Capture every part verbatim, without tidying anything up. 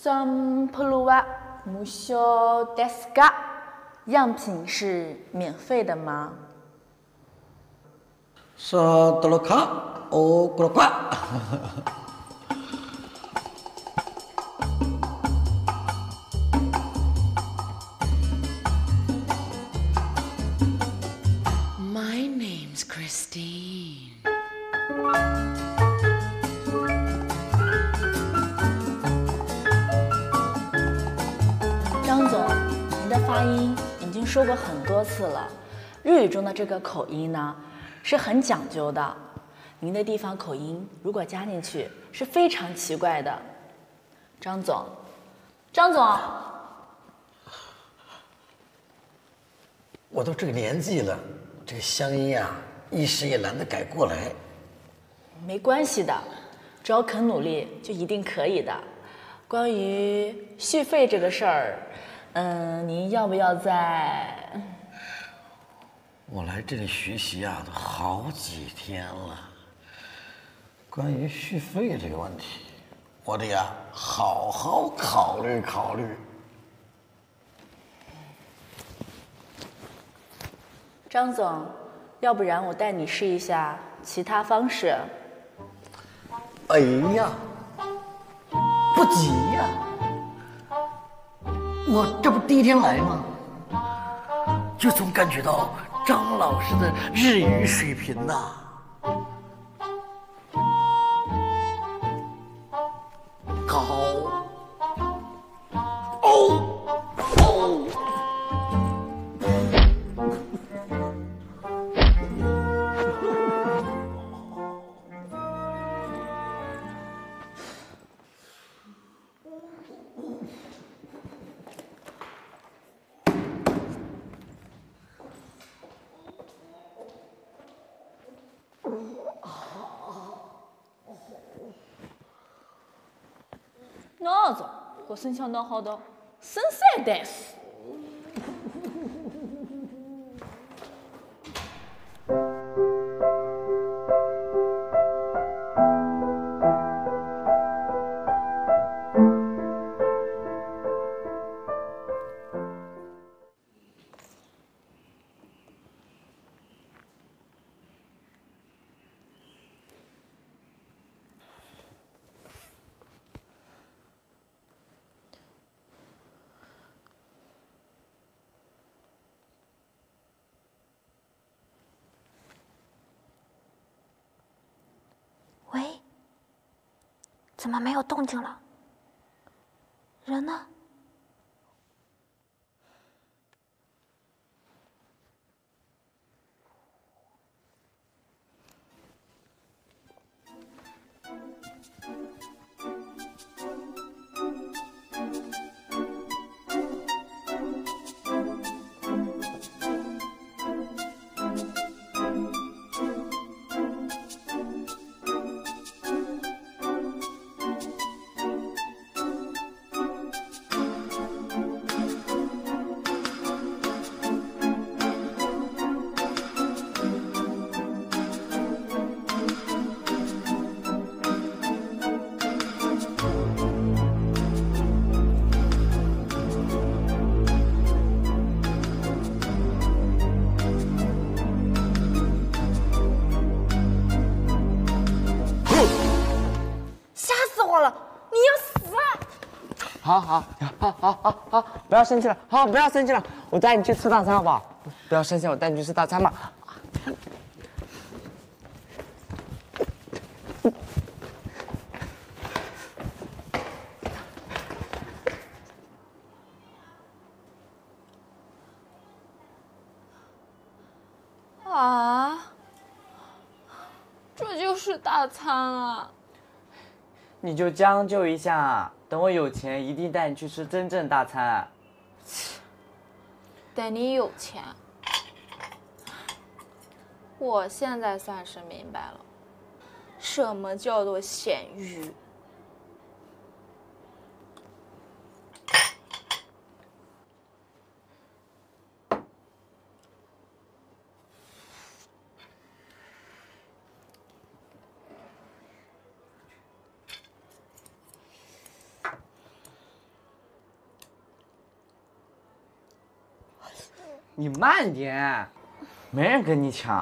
桑普鲁瓦木小德斯嘎，样品是免费的吗？ 萨德罗卡欧格罗瓜。 My name's Christine。 张总，您的发音已经说过很多次了。日语中的这个口音呢，是很讲究的。您的地方口音如果加进去，是非常奇怪的。张总，张总， 我都这个年纪了，这个乡音啊，一时也懒得改过来。 没关系的，只要肯努力，就一定可以的。关于续费这个事儿，嗯，您要不要再…… 我来这里学习啊，都好几天了。关于续费这个问题，我得呀好好考虑考虑。 张总，要不然我带你试一下其他方式。 哎呀，不急呀，我这不第一天来吗？就总感觉到张老师的日语水平呐、高。哦哦。 那种我身强脑好的，深山大师。 喂，怎么没有动静了？人呢？ 好好好好好好，不要生气了，好，不要生气了，我带你去吃大餐好不好？不要生气，我带你去吃大餐嘛。 啊，这就是大餐啊！ 你就将就一下，等我有钱，一定带你去吃真正大餐。 等你有钱，我现在算是明白了，什么叫做咸鱼。 你慢点，没人跟你抢。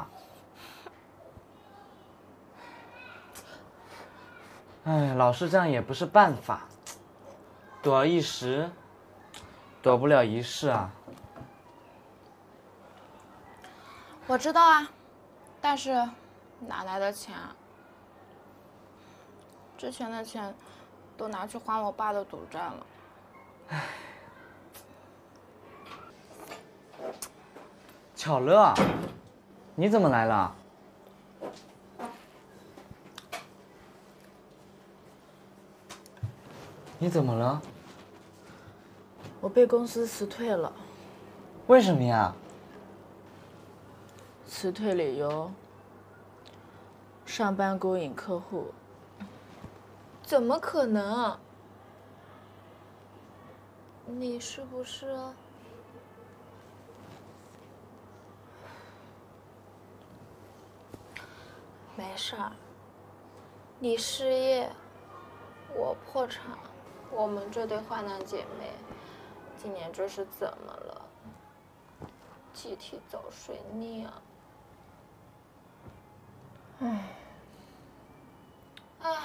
哎，老是这样也不是办法，躲一时，躲不了一世啊。 我知道啊，但是哪来的钱啊？之前的钱都拿去还我爸的赌债了。唉。 巧乐，你怎么来了？你怎么了？ 我被公司辞退了。 为什么呀？ 辞退理由：上班勾引客户。 怎么可能？你是不是？没事儿。你失业，我破产，我们这对患难姐妹，今年这是怎么了？集体遭水逆啊！唉，唉。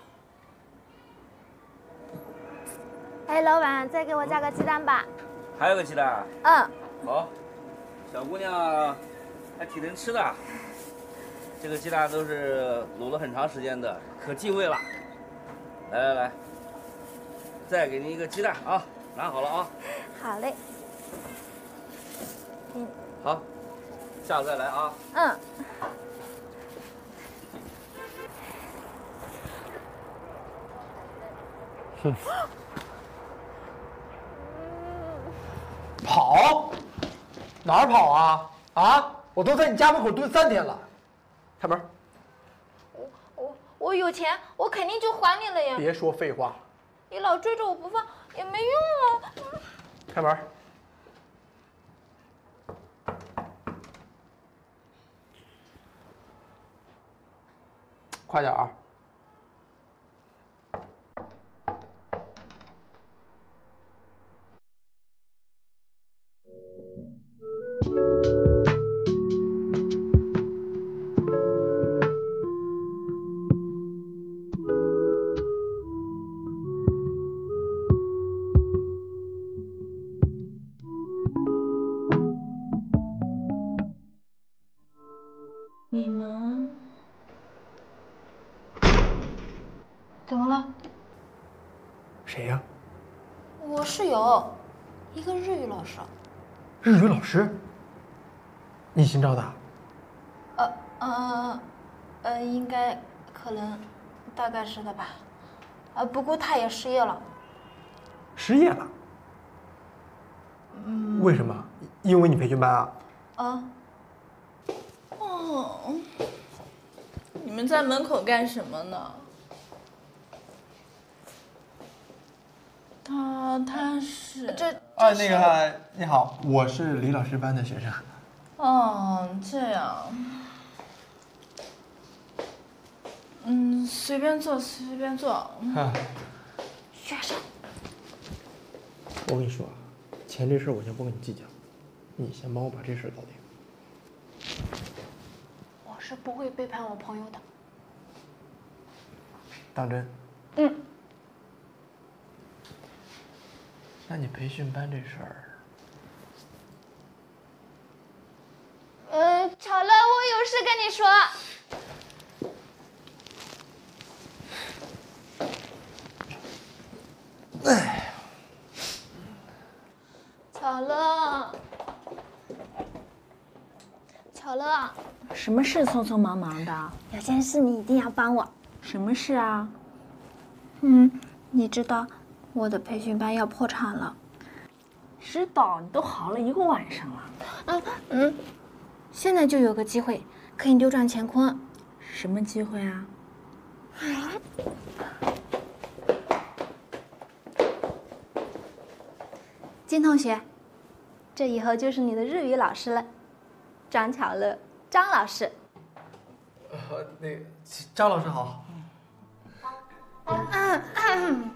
哎，老板，再给我加个鸡蛋吧。 还有个鸡蛋。 嗯。 好，小姑娘还挺能吃的。这个鸡蛋都是卤了很长时间的，可进味了。来来来，再给您一个鸡蛋啊，拿好了啊。 好嘞。 嗯。好，下次再来啊。 嗯。 哼。跑？哪儿跑啊？啊！我都在你家门口蹲三天了。开门。 我我我有钱，我肯定就还你了呀。 别说废话。 你老追着我不放也没用啊。 开门。快点儿。 你们怎么了？ 谁呀？ 我室友，一个日语老师。 日语老师？你新招的？ 呃呃呃，应该，可能，大概是的吧。呃，不过他也失业了。 失业了？嗯。为什么？因为你培训班啊？ 啊。 哦，你们在门口干什么呢？他他是这啊，那个你好，我是李老师班的学生。 哦，这样。嗯，随便坐，随便坐。 啊。 学生。 我跟你说啊，钱这事我先不跟你计较，你先帮我把这事搞定。 我是不会背叛我朋友的。 当真？ 嗯。 那你培训班这事儿， 呃，巧乐，我有事跟你说。 哎， 巧乐，巧乐， 什么事匆匆忙忙的？ 有件事你一定要帮我。 什么事啊？ 嗯，你知道我的培训班要破产了。 知道，你都嚎了一个晚上了。 嗯嗯，现在就有个机会可以扭转乾坤。 什么机会啊？ 金同学，这以后就是你的日语老师了，张巧乐，张老师。 呃，那个张老师好。 嗯嗯。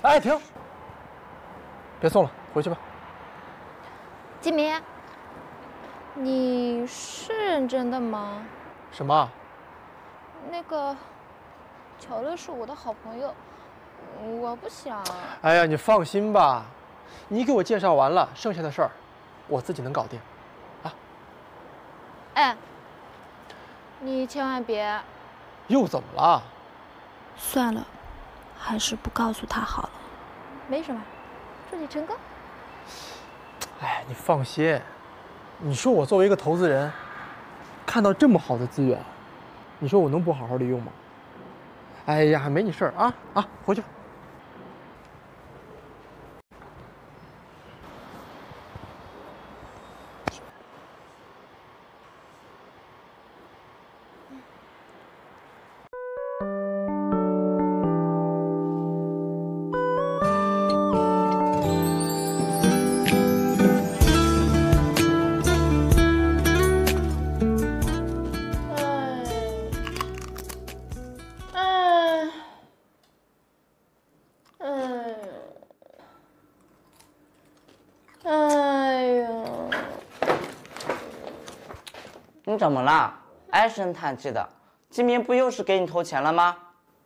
哎，停！别送了，回去吧。 金明，你是认真的吗？ 什么？ 那个，乔乐是我的好朋友，我不想。 哎呀，你放心吧，你给我介绍完了，剩下的事儿我自己能搞定。啊。 哎，你千万别。 又怎么了？ 算了，还是不告诉他好了。没什么，祝你成功。 哎，你放心，你说我作为一个投资人，看到这么好的资源，你说我能不好好利用吗？哎呀，没你事儿啊啊，回去吧。 你怎么了？唉声叹气的，金明不又是给你投钱了吗？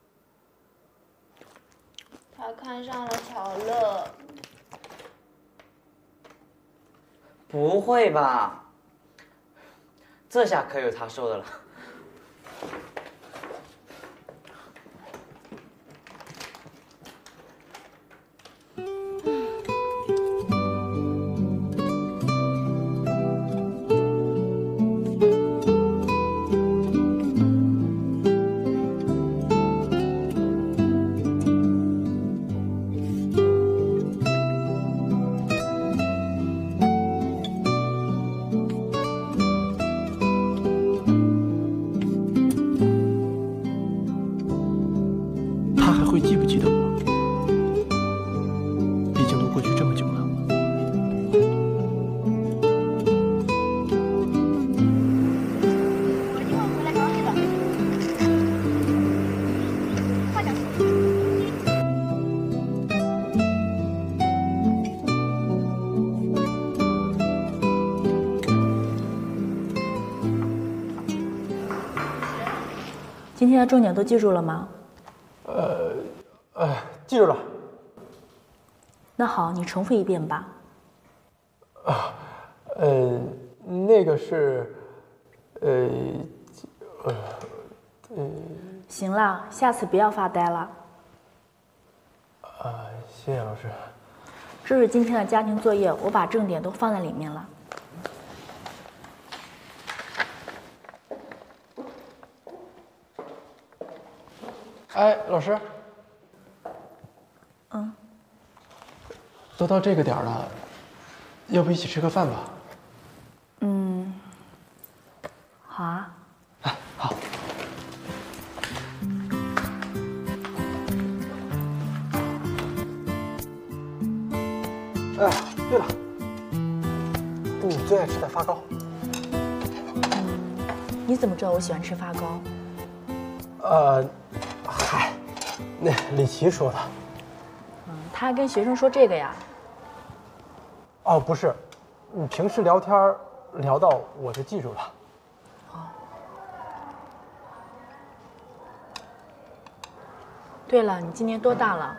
他看上了乔乐。 不会吧？这下可有他受的了。 会记不记得我？毕竟都过去这么久了。 我一会儿回来找你的。快点。 今天的重点都记住了吗？ 呃，呃，记住了。 那好，你重复一遍吧。 啊，呃，那个是，呃，呃，呃。 行了，下次不要发呆了。 啊，谢谢老师。 这是今天的家庭作业，我把重点都放在里面了。 哎，老师。 嗯。 都到这个点儿了，要不一起吃个饭吧？ 嗯。好啊。 哎，好。哎，对了，你最爱吃的发糕。 嗯，你怎么知道我喜欢吃发糕？ 呃，嗨，那李琦说的。 嗯，他还跟学生说这个呀？ 哦，不是，你平时聊天聊到我就记住了。 哦。对了，你今年多大了？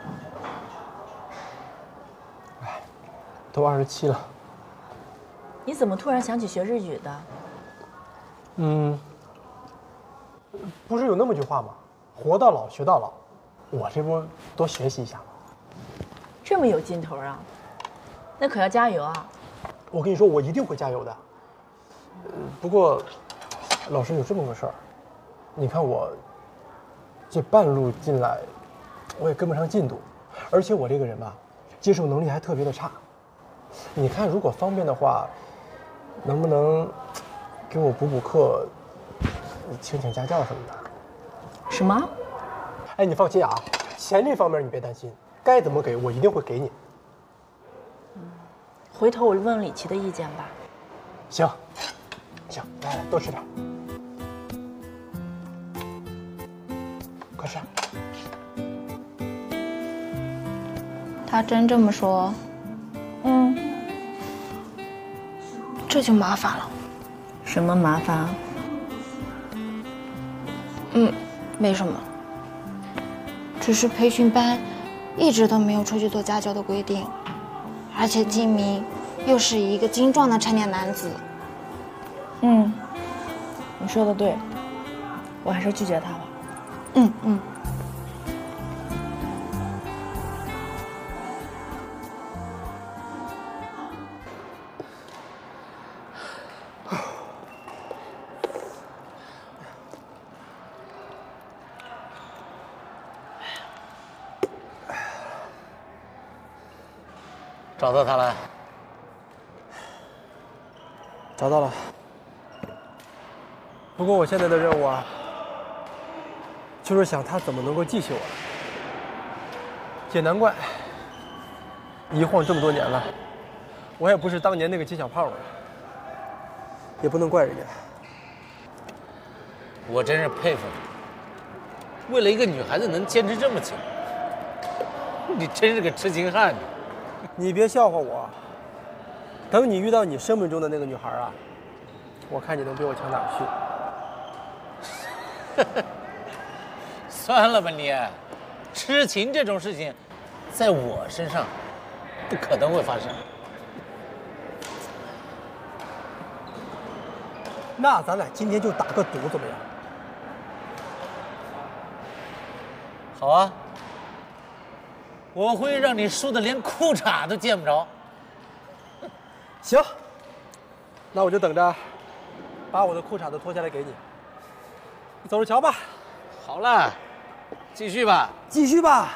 哎，都二十七了。 你怎么突然想起学日语的？ 嗯。不是有那么句话吗？活到老，学到老。我这不多学习一下吗？ 这么有劲头啊！那可要加油啊！ 我跟你说，我一定会加油的。呃，不过，老师有这么个事儿，你看我这半路进来，我也跟不上进度，而且我这个人吧，接受能力还特别的差。你看，如果方便的话，能不能给我补补课？请请家教什么的。 什么？ 哎，你放心啊，钱这方面你别担心，该怎么给我一定会给你。 嗯，回头我问问李琦的意见吧。 行，行，来来多吃点。快吃。 他真这么说？ 嗯， 这就麻烦了。 什么麻烦啊？ 嗯，没什么，只是培训班一直都没有出去做家教的规定，而且金明又是一个精壮的成年男子。 嗯，你说的对，我还是拒绝他吧。 嗯嗯。 找到他了。 找到了。不过我现在的任务啊，就是想他怎么能够记起我来。也难怪，一晃这么多年了，我也不是当年那个金小胖了，也不能怪人家。 我真是佩服你，为了一个女孩子能坚持这么久，你真是个痴情汉子。 你别笑话我，等你遇到你生命中的那个女孩啊，我看你能比我强哪儿去。 算了吧你，痴情这种事情，在我身上不可能会发生。 那咱俩今天就打个赌，怎么样？ 好啊，我会让你输的连裤衩都见不着。 行，那我就等着把我的裤衩子脱下来给你。你走着瞧吧。 好了，继续吧。 继续吧。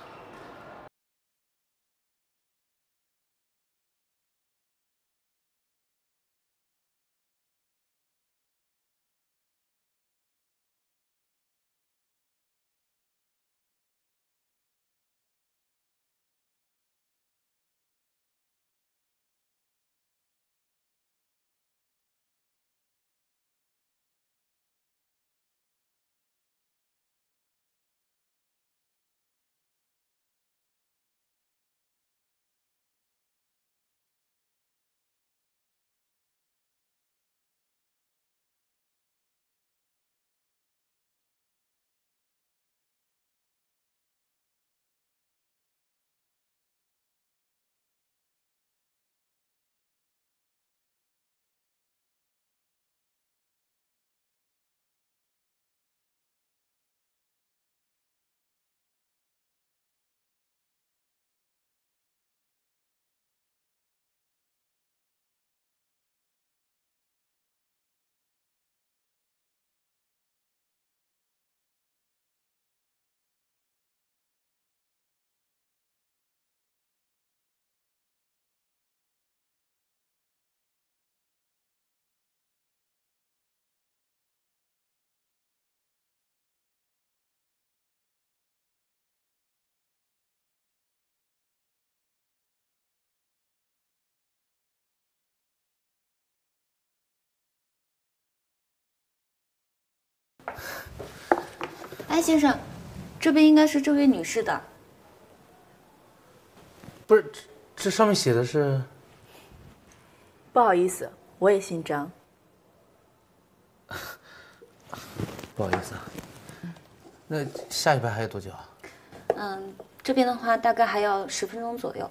哎，先生，这边应该是这位女士的。 不是，这这上面写的是。 不好意思，我也姓张。 不好意思啊。那下一排还有多久啊？ 嗯，这边的话大概还要十分钟左右。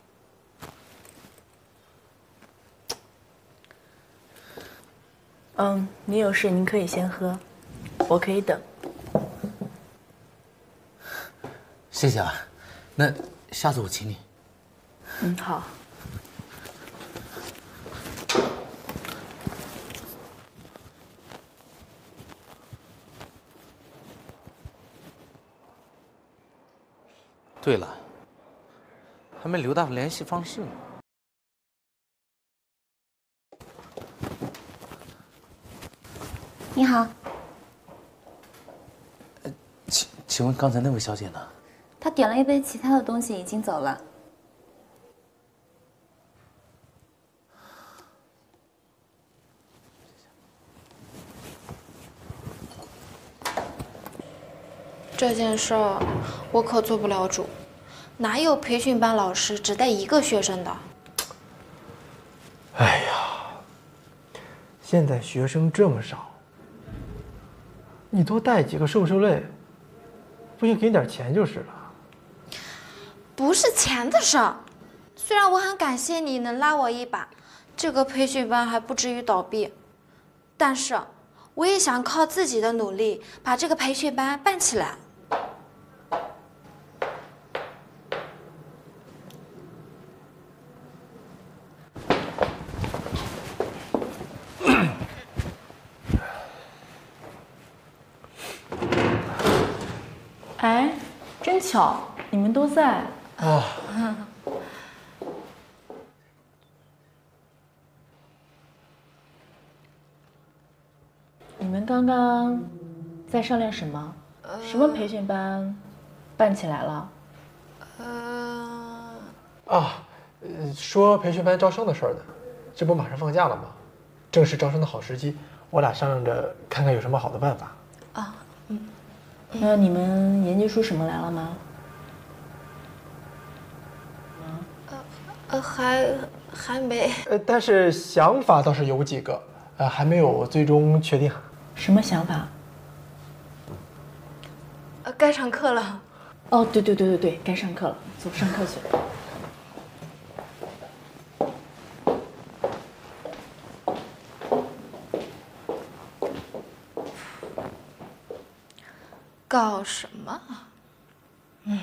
嗯，你有事您可以先喝，我可以等。 谢谢啊，那下次我请你。 嗯，好。 对了，还没留到联系方式呢。 你好。 呃，请请问刚才那位小姐呢？ 她点了一杯其他的东西，已经走了。 这件事儿我可做不了主， 哪有培训班老师只带一个学生的？ 哎呀，现在学生这么少，你多带几个受受累，不行给你点钱就是了。 不是钱的事儿，虽然我很感谢你能拉我一把，这个培训班还不至于倒闭，但是我也想靠自己的努力把这个培训班办起来。 哎，真巧，你们都在啊。 你们刚刚在商量什么？什么培训班办起来了？ 呃， 啊，呃说培训班招生的事儿呢，这不马上放假了吗？正是招生的好时机，我俩商量着看看有什么好的办法。 啊，嗯。 那你们研究出什么来了吗？ 呃呃，还还没。 呃，但是想法倒是有几个，呃，还没有最终确定。 什么想法？ 呃，该上课了。 哦，对对对对对，该上课了，走上课去。 搞什么啊？ 嗯，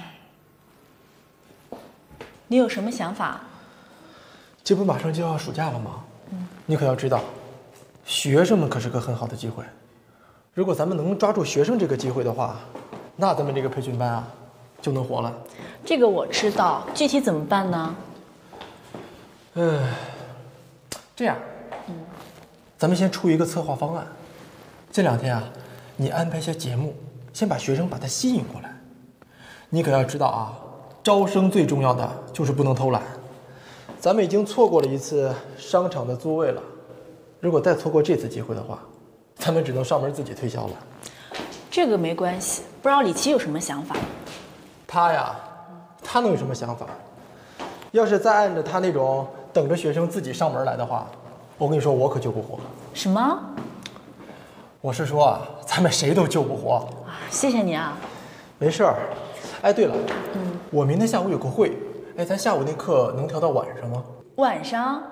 你有什么想法？ 这不马上就要暑假了吗？嗯，你可要知道，学生们可是个很好的机会。如果咱们能抓住学生这个机会的话，那咱们这个培训班啊就能活了。 这个我知道，具体怎么办呢？ 嗯，这样，嗯，咱们先出一个策划方案。这两天啊，你安排些节目。先把学生把他吸引过来，你可要知道啊，招生最重要的就是不能偷懒。咱们已经错过了一次商场的租位了，如果再错过这次机会的话，咱们只能上门自己推销了。 这个没关系，不知道李琦有什么想法？ 他呀，他能有什么想法？要是再按照他那种等着学生自己上门来的话，我跟你说，我可救不活。 什么？ 我是说啊，咱们谁都救不活。 谢谢你啊。 没事儿。哎，对了，嗯，我明天下午有个会，哎，咱下午那课能调到晚上吗？ 晚上？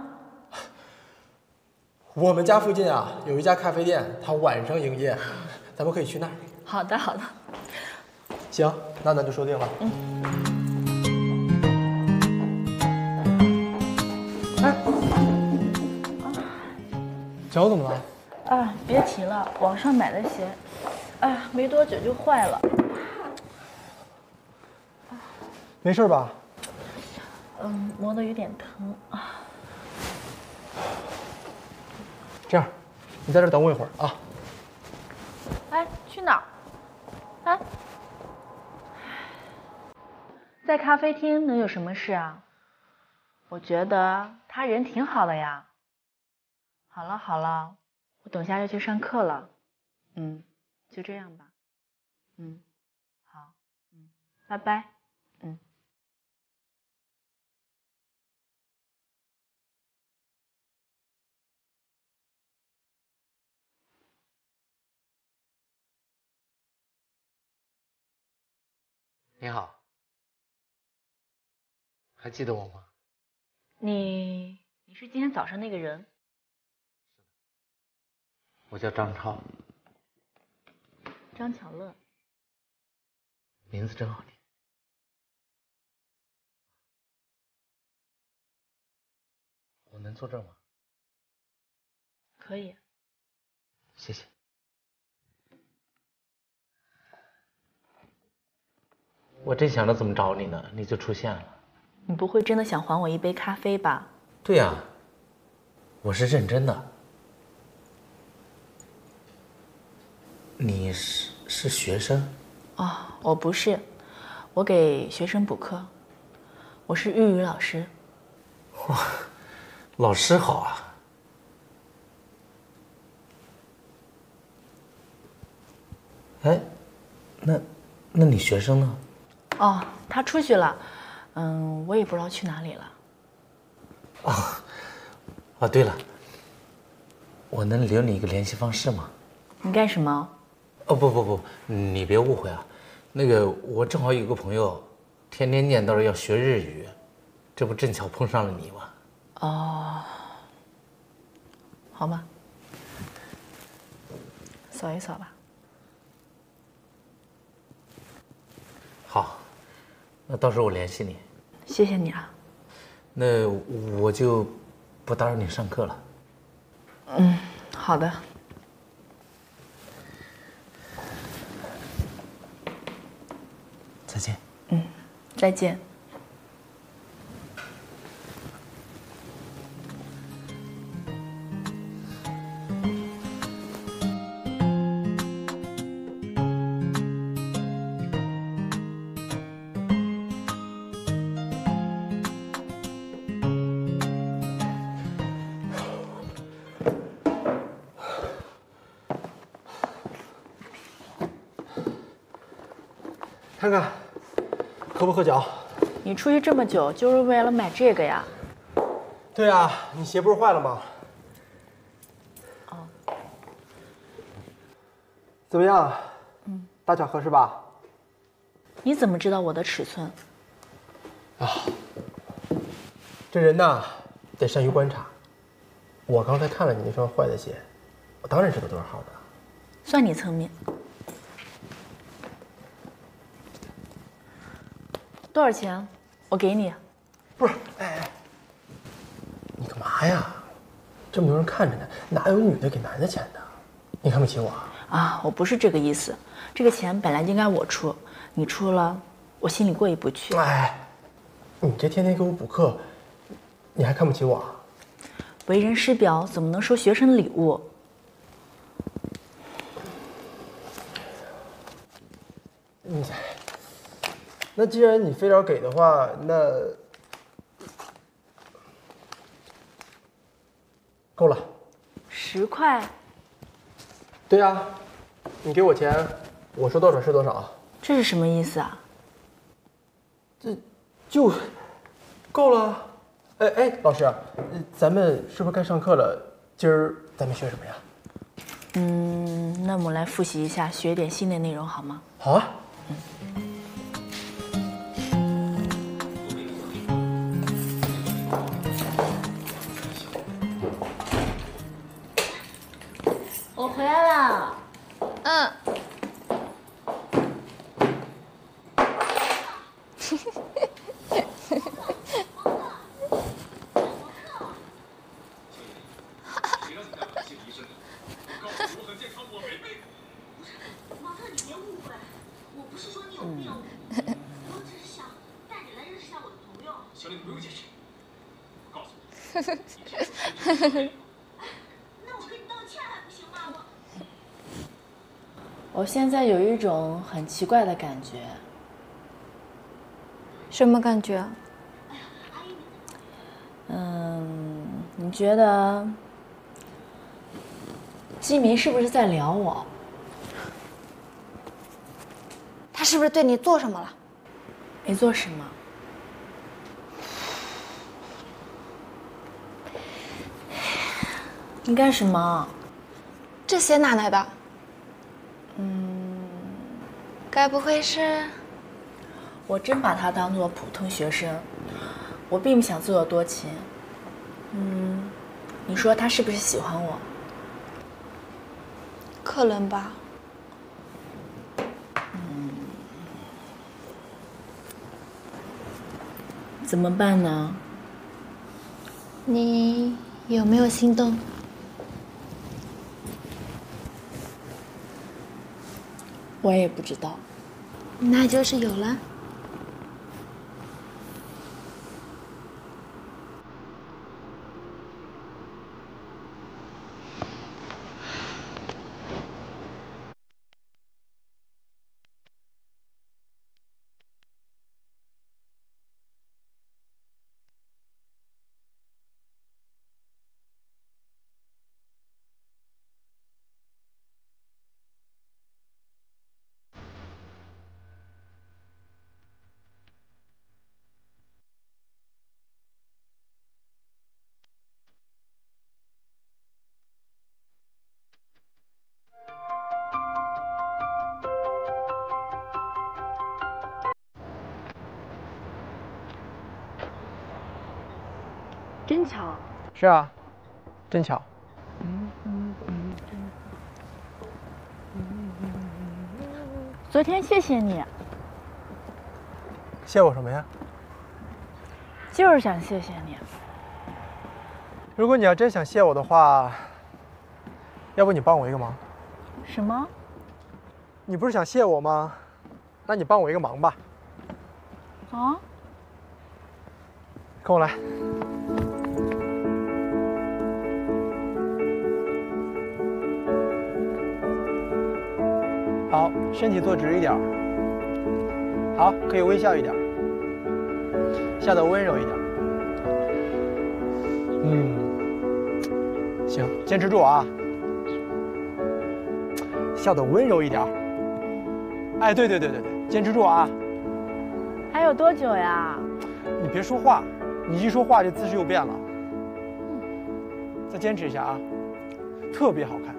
我们家附近啊有一家咖啡店，它晚上营业，咱们可以去那儿。 好的，好的。 行，那咱就说定了。嗯。哎，脚怎么了？ 啊，别提了，网上买的鞋，哎呀，没多久就坏了。 没事吧？ 嗯，磨得有点疼啊。 这样，你在这等我一会儿啊。 哎，去哪儿？哎，在咖啡厅能有什么事啊？我觉得他人挺好的呀。好了好了。我等下要去上课了，嗯，就这样吧，嗯，好，嗯，拜拜，嗯。 你好，还记得我吗？ 你你是今天早上那个人？ 我叫张超。 张巧乐。 名字真好听。我能坐这儿吗？ 可以。 谢谢。我正想着怎么找你呢，你就出现了。 你不会真的想还我一杯咖啡吧？ 对呀，我是认真的。你是是学生？ 哦，我不是，我给学生补课，我是日语老师。 哇，老师好啊！哎，那那你学生呢？ 哦，他出去了， 嗯，我也不知道去哪里了。 哦，哦，对了，我能留你一个联系方式吗？ 你干什么？ 哦，不不不，你别误会啊。那个，我正好有个朋友，天天念叨着要学日语，这不正巧碰上了你吗？ 哦，好吧，扫一扫吧。 好，那到时候我联系你。 谢谢你啊。 那我就不打扰你上课了。 嗯，好的。 再见。 嗯，再见。 看看，合不合脚？ 你出去这么久，就是为了买这个呀？ 对啊，你鞋不是坏了吗？ 哦。 怎么样？嗯，大小合适吧？ 你怎么知道我的尺寸？ 啊，这人呐，得善于观察。我刚才看了你那双坏的鞋，我当然知道多少号的。 算你聪明。多少钱？我给你。 不是，哎哎，你干嘛呀？这么多人看着呢，哪有女的给男的钱的？你看不起我啊？ 啊，我不是这个意思。这个钱本来应该我出，你出了，我心里过意不去。 哎，你这天天给我补课，你还看不起我啊？ 为人师表怎么能收学生的礼物？ 你，那既然你非要给的话，那够了。 十块。 对呀，你给我钱，我说多少是多少。 这是什么意思啊？ 这就够了。哎哎，老师，咱们是不是该上课了？今儿咱们学什么呀？ 嗯，那我们来复习一下，学点新的内容好吗？ 好啊。 我回来了。 嗯。 我现在有一种很奇怪的感觉。 什么感觉？ 嗯，你觉得季明是不是在撩我？ 他是不是对你做什么了？ 没做什么。你干什么？ 这鞋哪来的？嗯，该不会是…… 我真把他当做普通学生，我并不想自作多情。嗯，你说他是不是喜欢我？ 可能吧。 嗯，怎么办呢？ 你有没有心动？ 我也不知道。 那就是有了。 真巧。 是啊，真巧。 昨天谢谢你， 谢我什么呀？ 就是想谢谢你。 如果你要真想谢我的话，要不你帮我一个忙？ 什么？ 你不是想谢我吗？那你帮我一个忙吧。 啊？ 跟我来。好，身体坐直一点。好，可以微笑一点，笑得温柔一点。嗯，行，坚持住啊。笑得温柔一点。哎，对对对对对，坚持住啊。 还有多久呀？ 你别说话，你一说话这姿势又变了。再坚持一下啊，特别好看。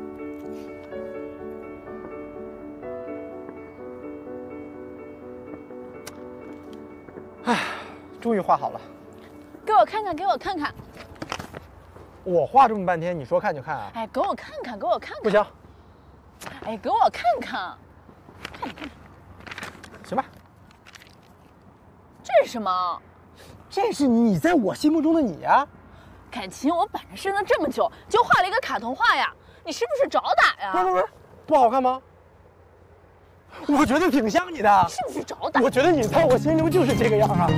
哎，终于画好了。 给我看看，给我看看。 我画这么半天，你说看就看啊？ 哎，给我看看，给我看看。 不行。 哎，给我看看。看看看。 行吧。 这是什么？ 这是你在我心目中的你呀。 感情我摆着身子这么久，就画了一个卡通画呀，你是不是找打呀？ 不不不，不好看吗？我觉得挺像你的。 是不是找打？ 我觉得你在我心中就是这个样啊。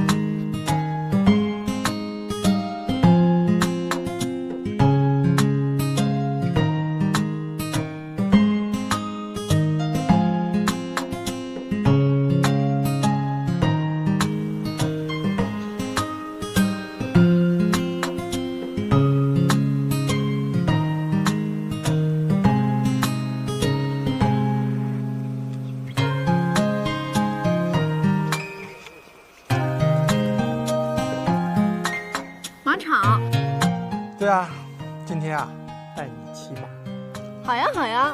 对啊，今天啊，带你骑马。 好呀，好呀。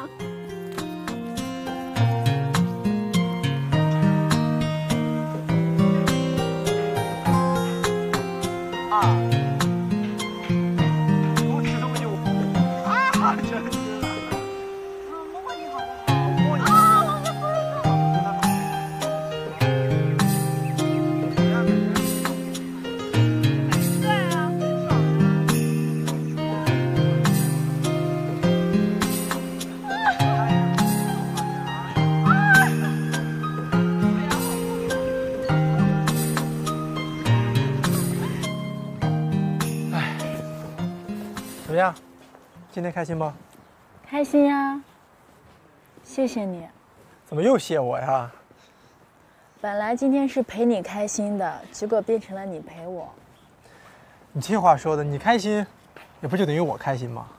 啊！多吃东西我啊，真是的。啊，摸摸你好不好？摸你。啊，我的怎么样？今天开心不？ 开心呀，谢谢你。 怎么又谢我呀？ 本来今天是陪你开心的，结果变成了你陪我。 你这话说的，你开心，也不就等于我开心吗？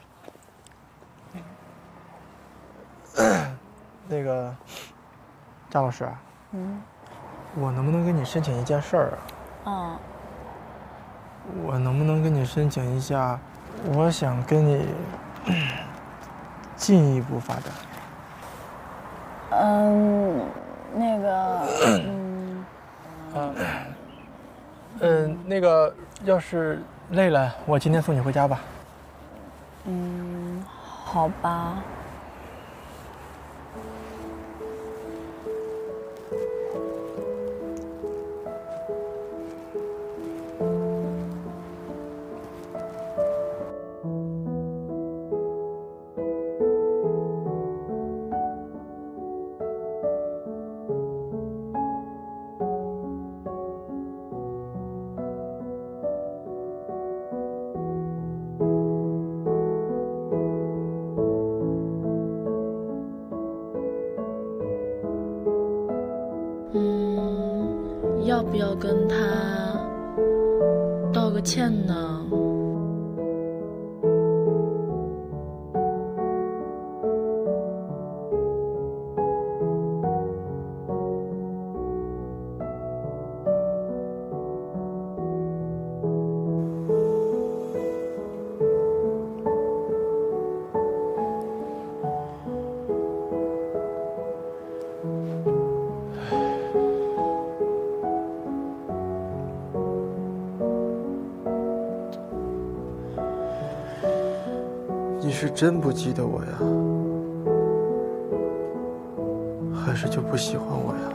那个，张老师， 嗯， 我能不能跟你申请一件事儿啊？ 嗯。 我能不能跟你申请一下？我想跟你进一步发展。 嗯，那个，嗯， 嗯，嗯，那个，要是累了，我今天送你回家吧。 嗯，好吧。嗯，要不要跟他道个歉呢？ 真不记得我呀，还是就不喜欢我呀？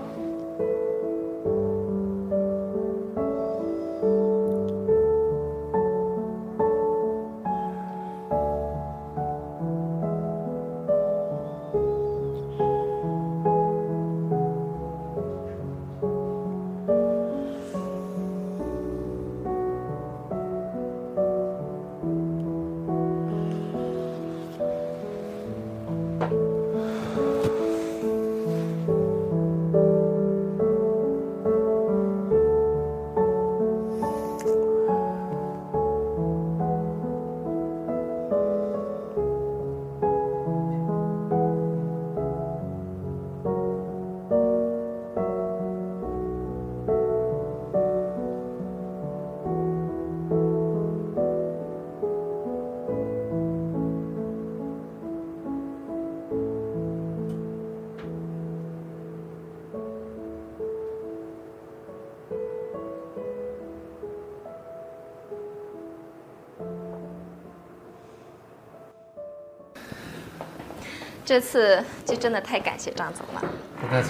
这次就真的太感谢张总了。 不客气。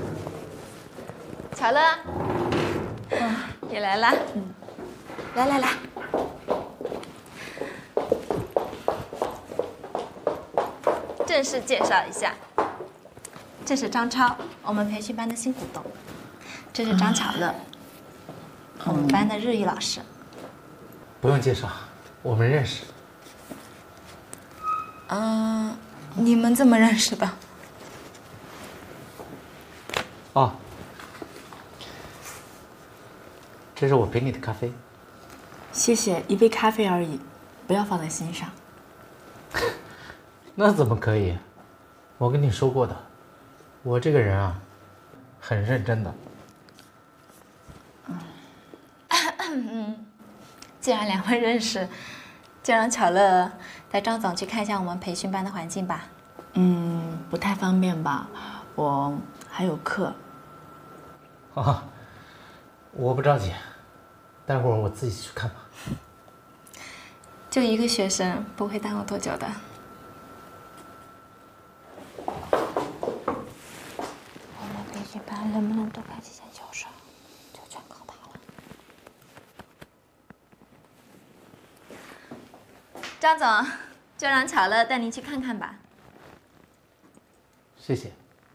巧乐，你来啦。嗯，来来来。正式介绍一下，这是张超，我们培训班的新股东；这是张巧乐，我们班的日语老师。 不用介绍，我们认识。 嗯，你们怎么认识的？ 哦，这是我陪你的咖啡。 谢谢，一杯咖啡而已，不要放在心上。 那怎么可以？我跟你说过的，我这个人啊，很认真的。 嗯，既然两位认识，就让巧乐带张总去看一下我们培训班的环境吧。 嗯，不太方便吧，我还有课。 啊，我不着急，待会儿我自己去看吧。 就一个学生，不会耽误多久的。 我们培训班能不能多开几间教室，就全靠他了。 张总，就让巧乐带您去看看吧。 谢谢。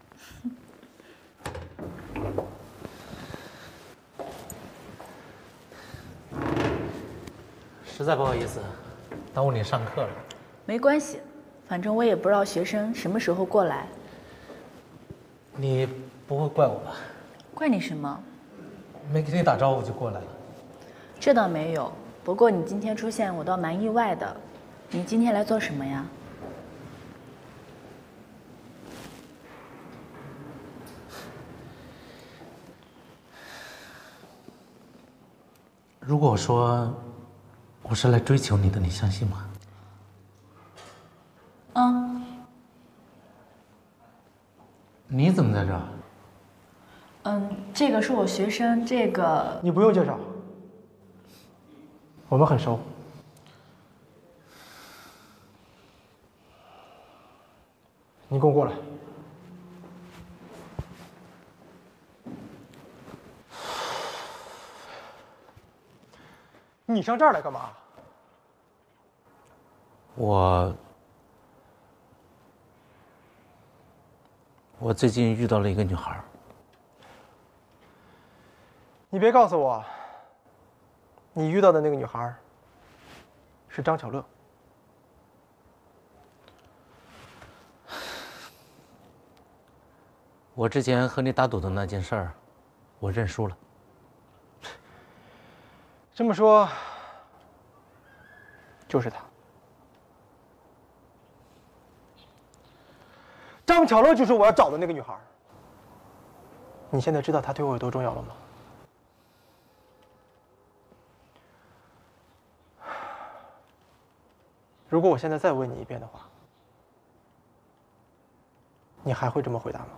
实在不好意思，耽误你上课了。 没关系，反正我也不知道学生什么时候过来。 你不会怪我吧？ 怪你什么？ 没跟你打招呼就过来了。 这倒没有，不过你今天出现，我倒蛮意外的。你今天来做什么呀？ 如果我说我是来追求你的，你相信吗？ 嗯。 你怎么在这儿？ 嗯，这个是我学生，这个你不用介绍，我们很熟。你跟我过来。你上这儿来干嘛？ 我我最近遇到了一个女孩。 你别告诉我，你遇到的那个女孩是张巧乐。 我之前和你打赌的那件事儿，我认输了。 这么说，就是她。张巧乐就是我要找的那个女孩。你现在知道她对我有多重要了吗？如果我现在再问你一遍的话，你还会这么回答吗？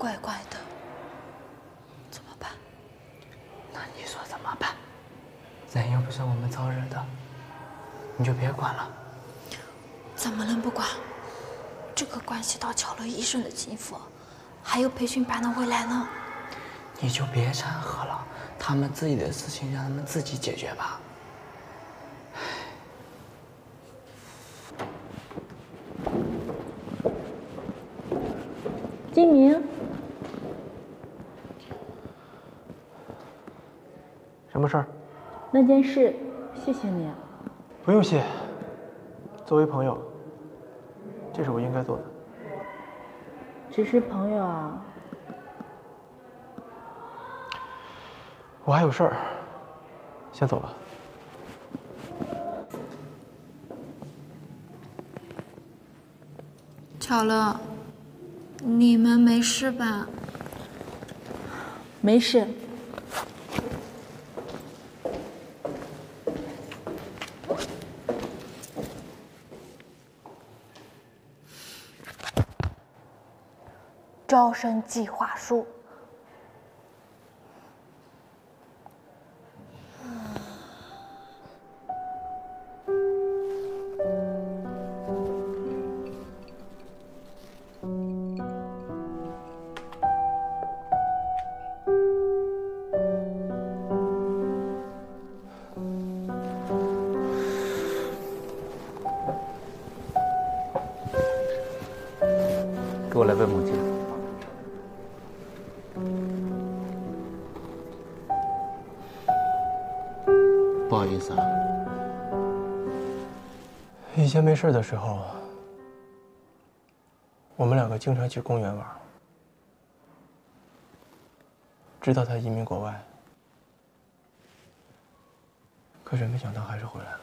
怪怪的，怎么办？ 那你说怎么办？人又不是我们招惹的，你就别管了。 怎么能不管？这个关系到乔乐医生的幸福，还有培训班的未来呢。 你就别掺和了，他们自己的事情让他们自己解决吧。 金明， 什么事儿？ 那件事，谢谢你。 不用谢。作为朋友，这是我应该做的。 只是朋友啊。 我还有事儿，先走了。 巧乐，你们没事吧？ 没事。 招生计划书。 给我来杯猛酒。不好意思啊。 以前没事的时候，我们两个经常去公园玩，直到他移民国外。可是没想到还是回来了。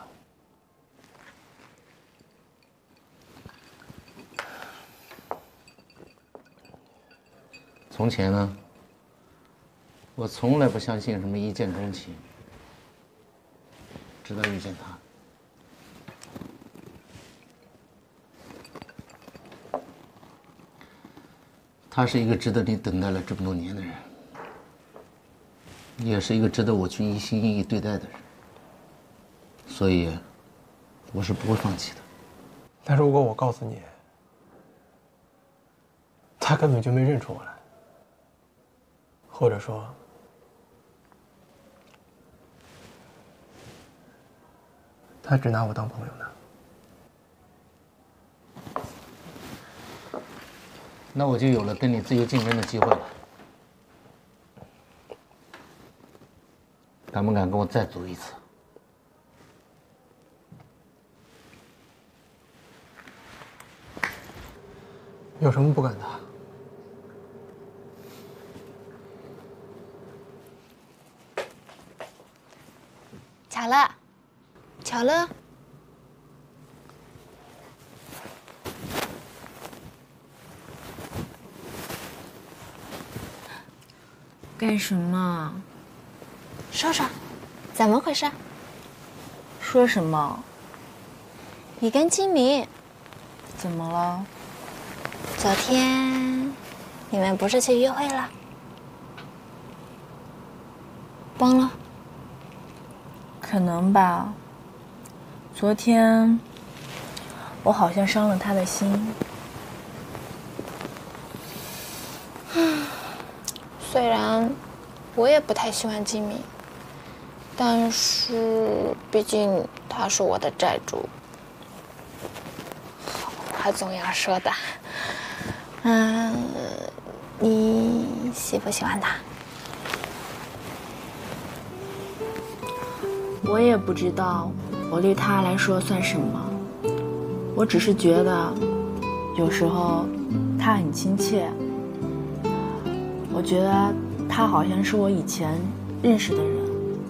从前呢，我从来不相信什么一见钟情，直到遇见他。他是一个值得你等待了这么多年的人，也是一个值得我去一心一意对待的人，所以，我是不会放弃的。 但如果我告诉你，他根本就没认出我来，或者说，他只拿我当朋友呢？ 那我就有了跟你自由竞争的机会了。敢不敢跟我再组一次？ 有什么不敢的？ 巧乐，巧乐。 干什么？ 说说，怎么回事？ 说什么？ 你跟金明怎么了？ 昨天你们不是去约会了？忘了？ 可能吧。昨天我好像伤了他的心。 虽然我也不太喜欢金明，但是毕竟他是我的债主，好话总要说的。嗯，你喜不喜欢他？ 我也不知道我对他来说算什么，我只是觉得有时候他很亲切。我觉得他好像是我以前认识的人。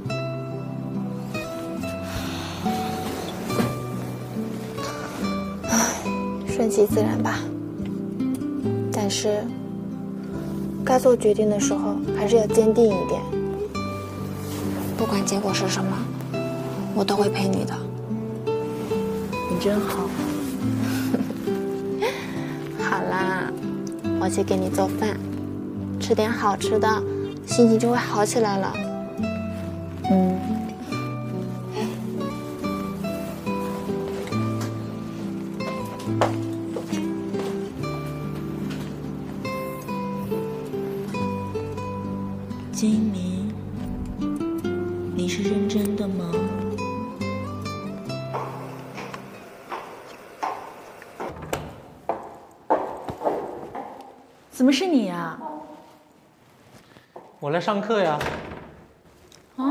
顺其自然吧。但是，该做决定的时候还是要坚定一点。不管结果是什么，我都会陪你的。 你真好。 好啦，我去给你做饭。 吃点好吃的，心情就会好起来了。 嗯。金明，你是认真的吗？怎么是你呀？ 我来上课呀。 啊？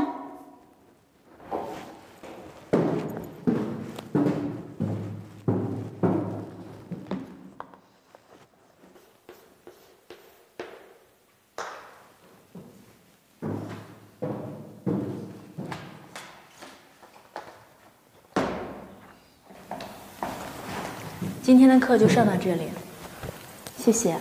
今天的课就上到这里，谢谢。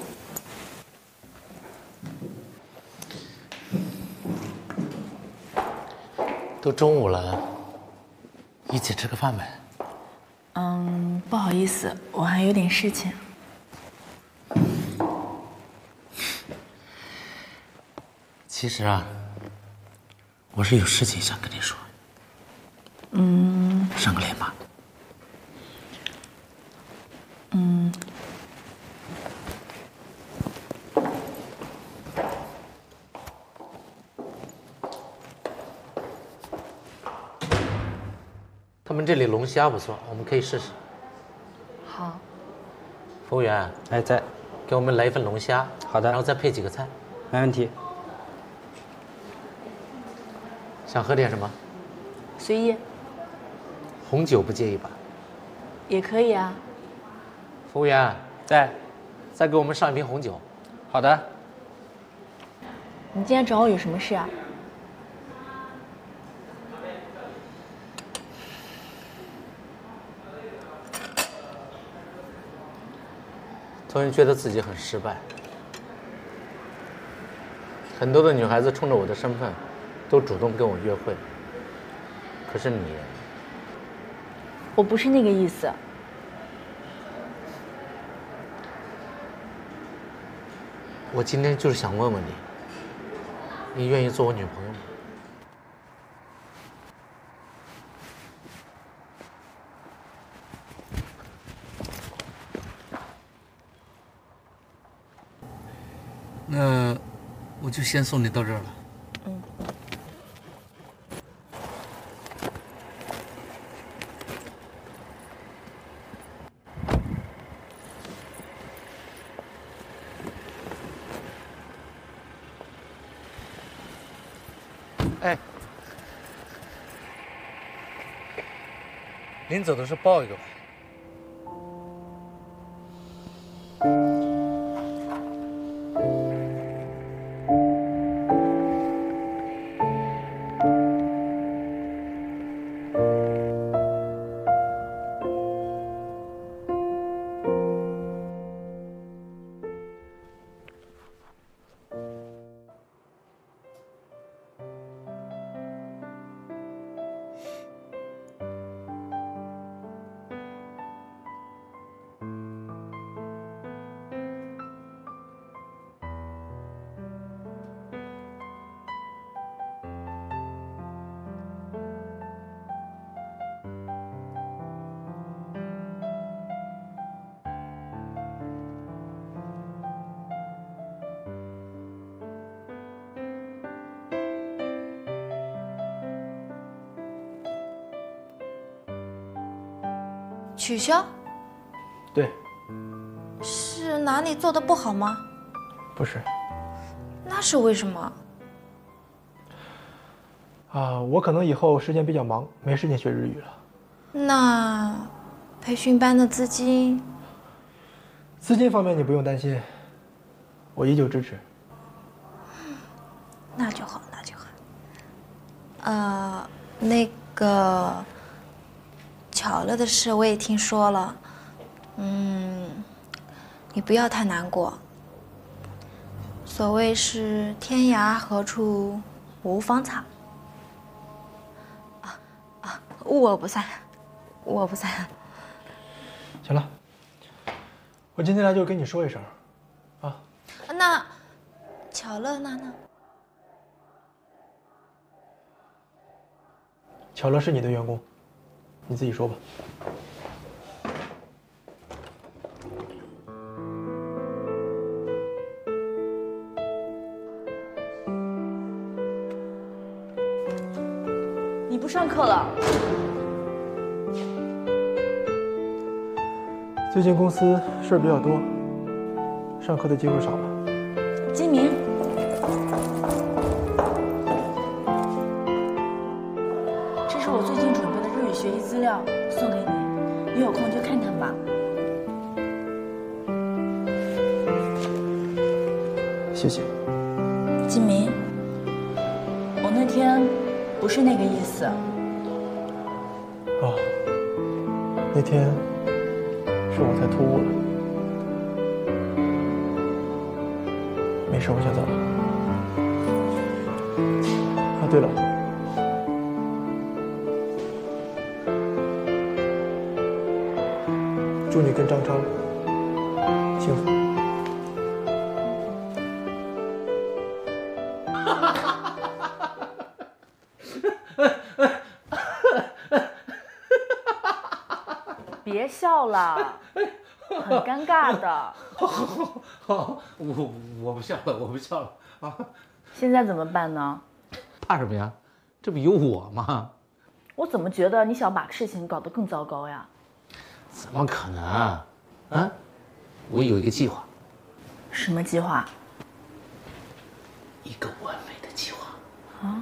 都中午了，一起吃个饭呗。 嗯，不好意思，我还有点事情。 其实啊，我是有事情想跟你说。 嗯。 上个脸吧。 嗯。 他们这里龙虾不错，我们可以试试。 好。 服务员， 哎，在， 给我们来一份龙虾。 好的。 然后再配几个菜。 没问题。 想喝点什么？ 随意。 红酒不介意吧？ 也可以啊。 服务员， 在， 再给我们上一瓶红酒。 好的。 你今天找我有什么事啊？ 突然觉得自己很失败。很多的女孩子冲着我的身份，都主动跟我约会。可是你， 我不是那个意思。 我今天就是想问问你，你愿意做我女朋友吗？那我就先送你到这儿了。 嗯。 哎，临走的时候抱一个吧。 取消？ 对。 是哪里做的不好吗？ 不是。 那是为什么？ 啊，我可能以后时间比较忙，没时间学日语了。 那培训班的资金？ 资金方面你不用担心，我依旧支持。 那就好，那就好。呃，那个巧乐的事我也听说了，嗯，你不要太难过。所谓是天涯何处无芳草。啊啊，无恶不散，无恶不散。 行了，我今天来就是跟你说一声，啊。 那乔乐娜呢？ 巧乐是你的员工，你自己说吧。 你不上课了？ 最近公司事儿比较多，上课的机会少了。 金明，这是我最近准备的日语学习资料，送给你，你有空就看看吧。 谢谢。 金明，我那天不是那个意思。 哦，那天是我太突兀了。没事，我先走了。啊，对了，祝你跟张超幸福。 别笑了，很尴尬的。 好，好，我我不笑了，我不笑了啊！ 现在怎么办呢？ 怕什么呀？这不有我吗？ 我怎么觉得你想把事情搞得更糟糕呀？ 怎么可能啊？啊，我有一个计划。 什么计划？ 一个完美的计划。 啊？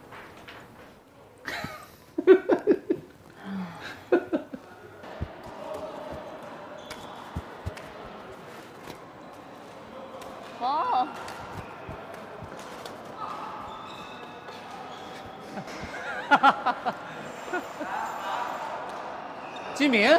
哦。 金明，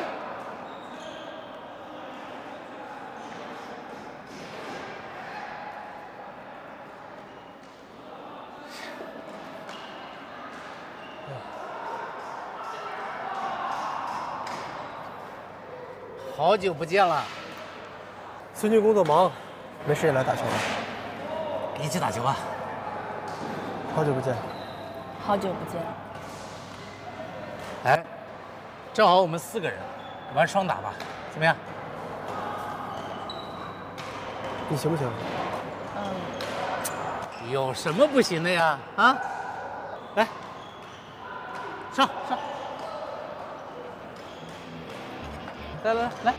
好久不见了。 最近工作忙，没时间来打球了。 一起打球吧。 好久不见。 好久不见。 哎，正好我们四个人玩双打吧，怎么样？ 你行不行？ 嗯。 有什么不行的呀？啊，来，上上，来来来。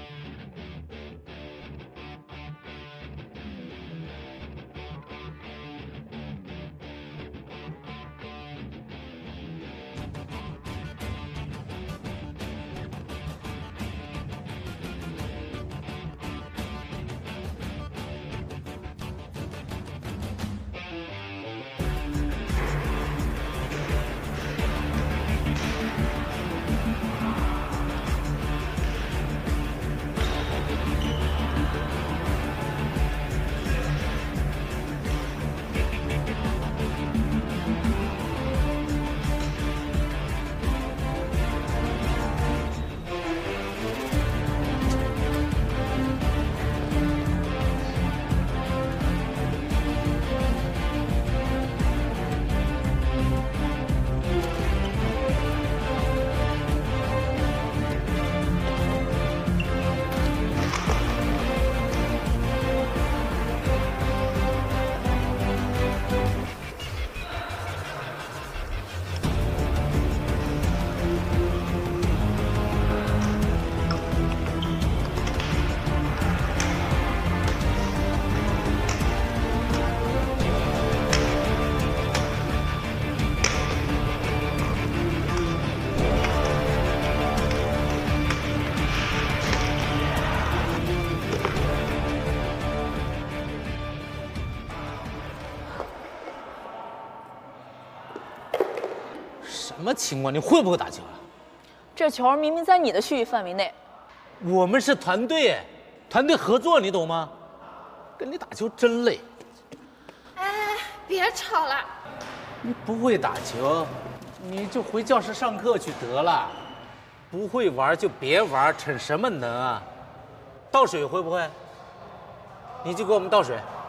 什么情况？你会不会打球啊？ 这球明明在你的区域范围内。 我们是团队，团队合作，你懂吗？跟你打球真累。 哎，别吵了。 你不会打球，你就回教室上课去得了。不会玩就别玩，逞什么能啊？倒水会不会？你就给我们倒水。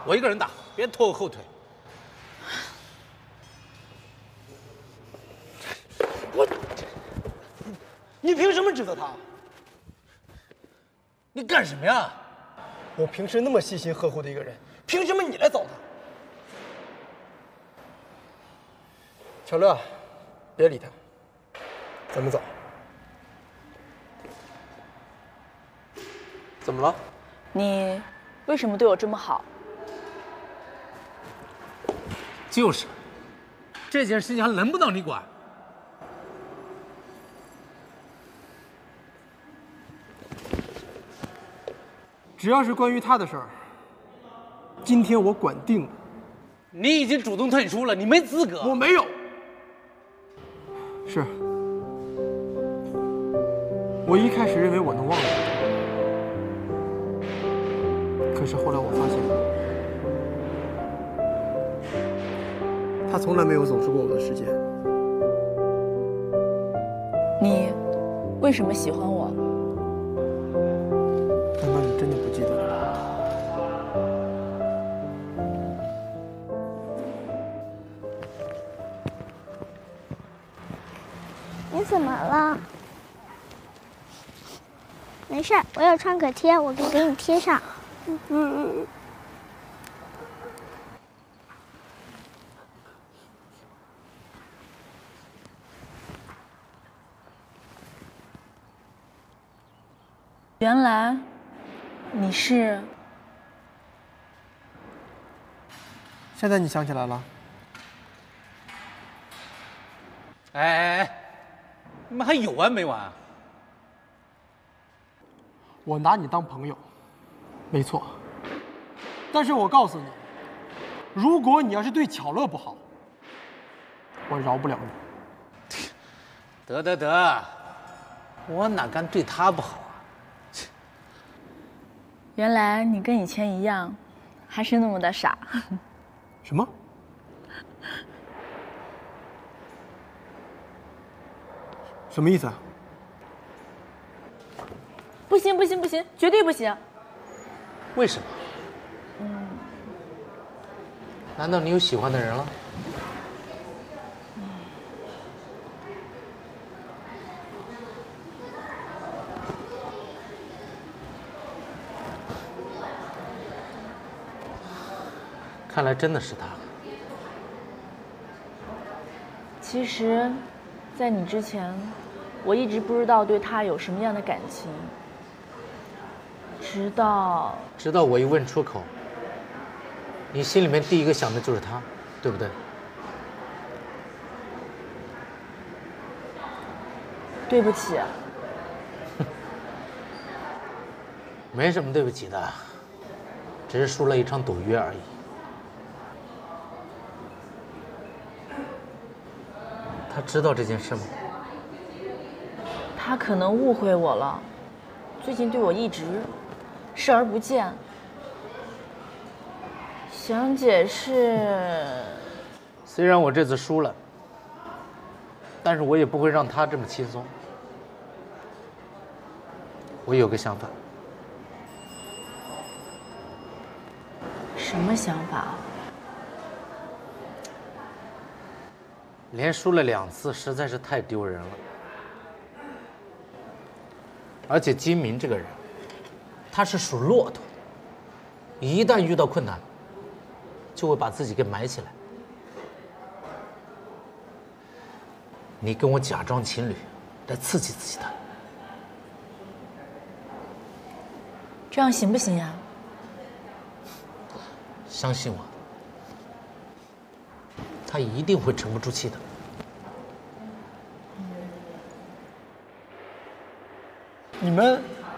我一个人打，别拖我后腿。 我，你凭什么指责他？ 你干什么呀？ 我平时那么细心呵护的一个人，凭什么你来糟蹋？小乐，别理他，咱们走。怎么了？ 你为什么对我这么好？ 就是，这件事情还轮不到你管。 只要是关于他的事儿，今天我管定了。 你已经主动退出了，你没资格。 我没有。是，我一开始认为我能忘了他，可是后来我发现，他从来没有走出过我的世界。 你为什么喜欢我？ 难道你真的不记得了？ 你怎么了？没事，我有创可贴，我给给你贴上。嗯嗯。 原来你是…… 现在你想起来了？ 哎哎哎，你们还有完没完啊？ 我拿你当朋友，没错。但是我告诉你，如果你要是对巧乐不好，我饶不了你。 得得得，我哪敢对他不好啊？ 原来你跟以前一样，还是那么的傻。 什么？什么意思啊？ 不行不行不行，绝对不行！ 为什么？嗯，难道你有喜欢的人了？看来真的是他。 其实，在你之前，我一直不知道对他有什么样的感情。直到直到我一问出口，你心里面第一个想的就是他，对不对？ 对不起。 没什么对不起的，只是输了一场赌约而已。他知道这件事吗？ 他可能误会我了，最近对我一直视而不见。想解释， 虽然我这次输了，但是我也不会让他这么轻松。我有个想法。 什么想法？ 连输了两次，实在是太丢人了。而且金明这个人，他是属骆驼，一旦遇到困难，就会把自己给埋起来。你跟我假装情侣，来刺激刺激他， 这样行不行呀？ 相信我，他一定会沉不住气的。 你们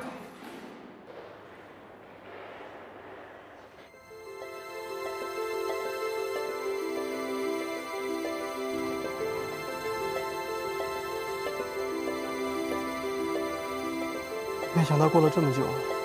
没想到过了这么久，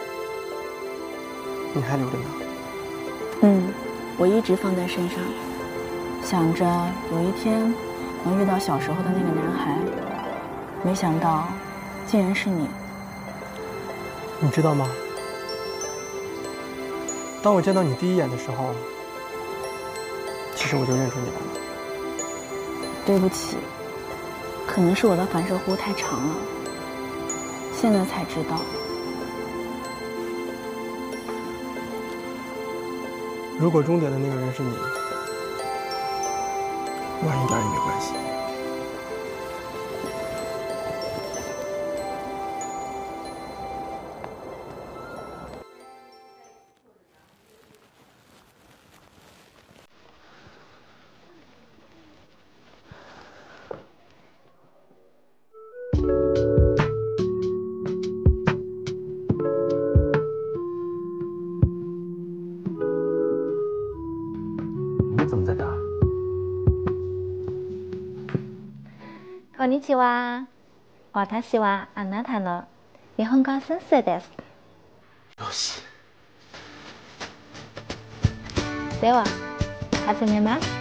你还留着呢。 嗯，我一直放在身上，想着有一天能遇到小时候的那个男孩，没想到竟然是你。 你知道吗？ 当我见到你第一眼的时候，其实我就认出你来了。 对不起，可能是我的反射弧太长了，现在才知道。 如果终点的那个人是你，那一点也没关系。 你怎么在这儿？ こんにちは。私はあなたの日本語先生です。 よし。 では、始めます。